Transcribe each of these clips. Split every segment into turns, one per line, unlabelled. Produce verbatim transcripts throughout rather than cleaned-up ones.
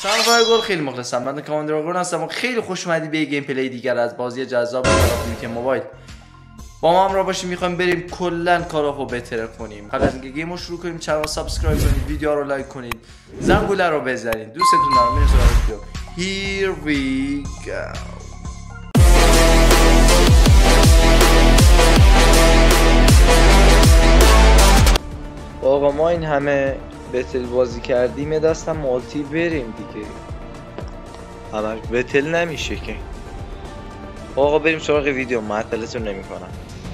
سلام رای گل، خیلی مخلصم. من کاماندر آگورن هستم و خیلی خوش اومدی به گیم پلی دیگر از بازی جذاب کال آف دیوتی موبایل. با ما همراه باشیم، میخوایم بریم کلا کارافو بهتر کنیم. قبل از اینکه گیمو شروع کنیم چنل رو سابسکرایب کنید، ویدیو رو لایک کنید، زنگوله رو بزنید. دوستتون دارم. بریم سراغ ویدیو. Here we go. آقا ما این همه بتل بازی کردیم، دستم مالتی بریم دیگه. همش بتل نمیشه که. آقا بریم سراغ ویدیو، معطلتون نمی کنم.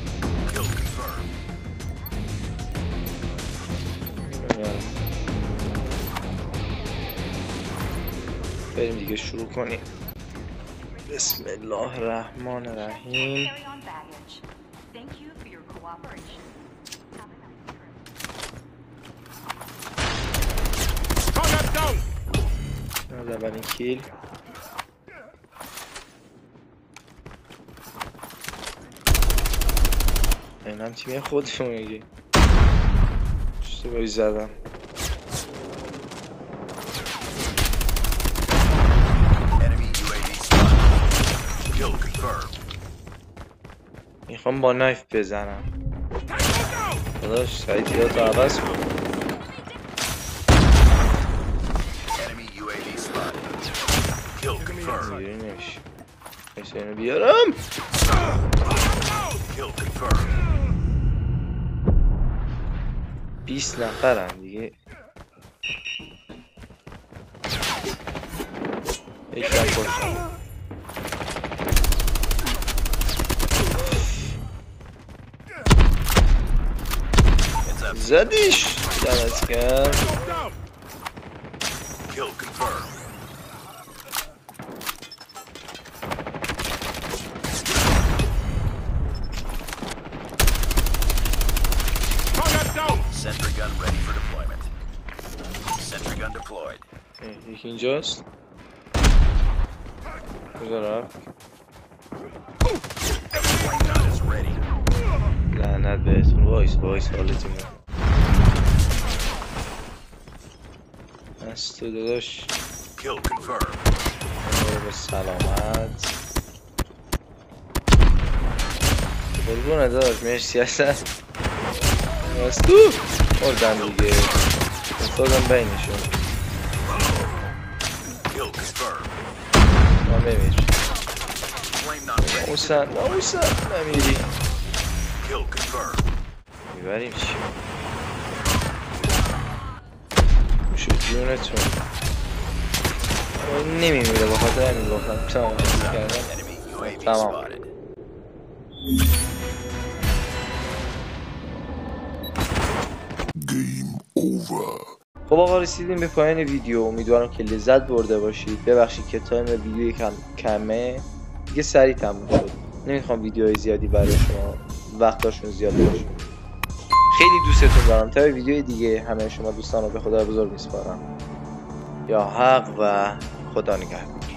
بریم دیگه شروع کنیم. بسم الله الرحمن الرحیم. از اولین کیل اینم تیم خودشون میگه اشتباهی زدم. میخوام با نایف بزنم. داداش سایتیاتو عوض کن. میگیرینش ایسا اینو بیارم. بیست نفرم دیگه. یک نفر زدیش دمت کرد.
Sentry gun ready for deployment. Sentry gun deployed.
یکی اینجاست. کجا رفت؟ لعنت بهتون. وایس وایس حالتون است تو داداش.
Kill confirmed.
به سلامت. قربونه داداش، مرسی اصلا. تو خوردم دیگه، افتادم بینشون. ما بمیر ناموسن ناموسن نمیری. میبریم چی؟ شو جونتون نمیمیره با خاطر همین گفتم تمام کردم. تمام خب آقا رسیدیم به پایان ویدیو. امیدوارم که لذت برده باشید. ببخشید که تایم ویدیو کم کمه دیگه، سریع تموم شد. نمیخوام ویدیوهای زیادی برای شما وقتاشون زیاد باشه. خیلی دوستتون دارم. تا ویدیوی دیگه همه شما دوستان رو به خدا بزرگ میسپارم. یا حق و خدا نگهدار.